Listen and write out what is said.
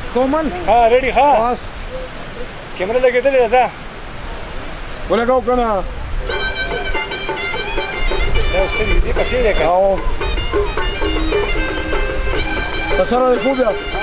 کومن ها ریډي ها بس کیمره لګېدلې ده ځه ولګاو کنه دا څه دي پسې ده که او سره خو بیا